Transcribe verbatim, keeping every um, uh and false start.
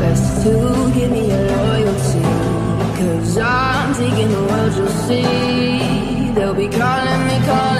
best to give me your loyalty, 'cause I'm taking the world, you'll see. They'll be calling me, calling